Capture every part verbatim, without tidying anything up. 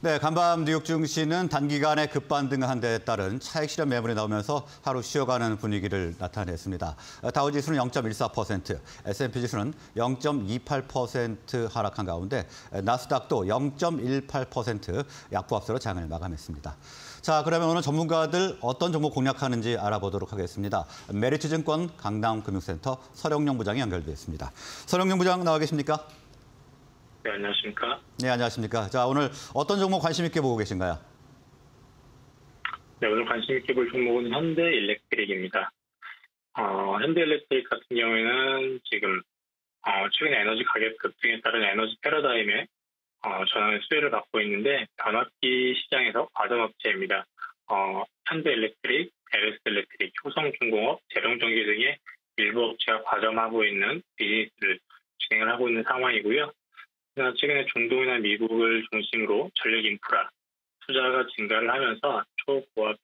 네, 간밤 뉴욕 증시는 단기간에 급반등한 데 따른 차익 실현 매물이 나오면서 하루 쉬어가는 분위기를 나타냈습니다. 다우지수는 영 점 일사 퍼센트, 에스 앤 피 지수는 영 점 이팔 퍼센트 하락한 가운데 나스닥도 영 점 일팔 퍼센트 약보합세로 장을 마감했습니다. 자, 그러면 오늘 전문가들 어떤 종목 공략하는지 알아보도록 하겠습니다. 메리츠증권 강남금융센터 서령용 부장이 연결되어 있습니다. 서령용 부장 나와 계십니까? 네, 안녕하십니까? 네, 안녕하십니까? 자, 오늘 어떤 종목 관심 있게 보고 계신가요? 네, 오늘 관심 있게 볼 종목은 현대일렉트릭입니다. 어, 현대일렉트릭 같은 경우에는 지금 어, 최근에 에너지 가격 급등에 따른 에너지 패러다임에 어, 전환의 수혜를 받고 있는데 변압기 시장에서 과점업체입니다. 어, 현대일렉트릭, 에르스일렉트릭, 효성중공업, 재룡전기 등의 일부 업체가 과점하고 있는 비즈니스를 진행을 하고 있는 상황이고요. 최근에 중동이나 미국을 중심으로 전력 인프라 투자가 증가를 하면서 초고압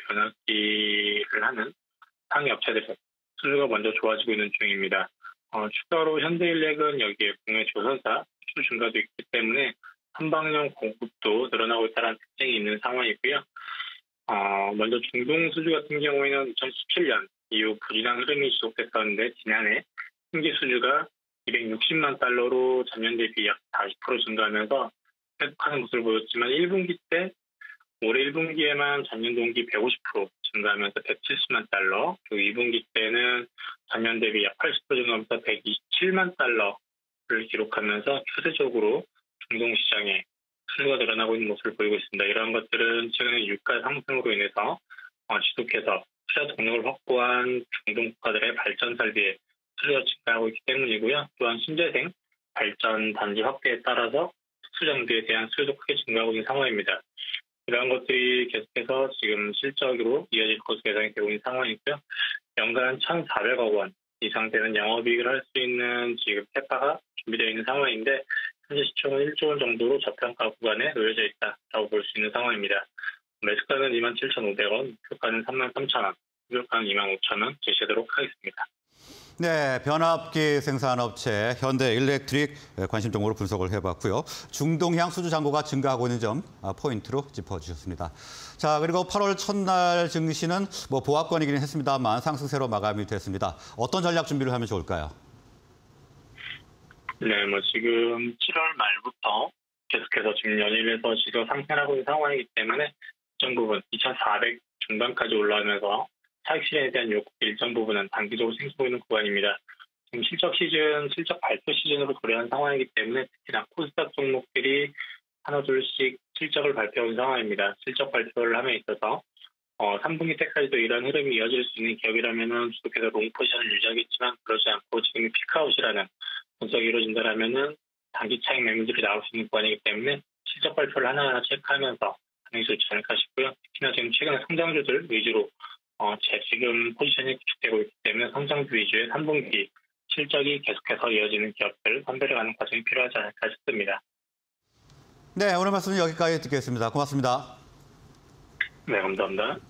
변압기를 하는 상위 업체들의 수주가 먼저 좋아지고 있는 중입니다. 어, 추가로 현대일렉은 여기에 국내 조선사 수주 증가도 있기 때문에 한방용 공급도 늘어나고 있다는 특징이 있는 상황이고요. 어, 먼저 중동 수주 같은 경우에는 이천십칠 년 이후 부진한 흐름이 지속됐었는데 지난해 신규 수주가 이백육십만 달러로 전년 대비 약 사십 퍼센트 증가하면서 회복하는 모습을 보였지만 일 분기 때 올해 일 분기에만 전년 동기 백오십 퍼센트 증가하면서 백칠십만 달러, 그리고 이 분기 때는 전년 대비 약 팔십 퍼센트 증가하면서 백이십칠만 달러를 기록하면서 추세적으로 중동 시장에 수주가 늘어나고 있는 모습을 보이고 있습니다. 이러한 것들은 최근에 유가 상승으로 인해서 지속해서 투자 동력을 확보한 중동 국가들의 발전 설비에 수주가 증가하고 있기 때문이고요. 또한 신재생 발전 단지 확대에 따라서 수장비에 대한 수요도 크게 증가하고 있는 상황입니다. 이러한 것들이 계속해서 지금 실적으로 이어질 것으로 예상이 되고 있는 상황이고요. 연간 천사백억 원 이상 되는 영업이익을 할 수 있는 지금 캐파가 준비되어 있는 상황인데 현재 시총은 일조 원 정도로 저평가 구간에 놓여져 있다고 볼 수 있는 상황입니다. 매수가는 이만 칠천오백 원, 목표가는 삼만 삼천 원, 목표가는 이만 오천 원 제시하도록 하겠습니다. 네, 변압기 생산업체 현대일렉트릭 관심 종목으로 분석을 해봤고요. 중동향 수주 잔고가 증가하고 있는 점 포인트로 짚어주셨습니다. 자, 그리고 팔월 첫날 증시는 뭐 보합권이긴 했습니다만 상승세로 마감이 됐습니다. 어떤 전략 준비를 하면 좋을까요? 네, 뭐 지금 칠월 말부터 계속해서 지금 연일에서 지속 상승하고 있는 상황이기 때문에 일정 부분 이천사백 중반까지 올라오면서 차익 실현에 대한 욕구 일정 부분은 단기적으로 생기고 있는 구간입니다. 지금 실적 시즌, 실적 발표 시즌으로 도래한 상황이기 때문에 특히나 코스닥 종목들이 하나 둘씩 실적을 발표하는 상황입니다. 실적 발표를 함에 있어서 어, 삼 분기 때까지도 이러한 흐름이 이어질 수 있는 기업이라면 계속해서 롱 포지션을 유지하겠지만 그러지 않고 지금 피크아웃이라는 분석이 이루어진다면은 단기 차익 매물들이 나올 수 있는 구간이기 때문에 실적 발표를 하나하나 체크하면서 반응이 좋지 않을까 싶고요. 특히나 지금 최근에 성장주들 위주로 어, 제 지금 포지션이 구축되고 있기 때문에 성장주 위주의 삼 분기 실적이 계속해서 이어지는 기업들 선별해가는 과정이 필요하지 않을까 싶습니다. 네, 오늘 말씀은 여기까지 듣겠습니다. 고맙습니다. 네, 감사합니다.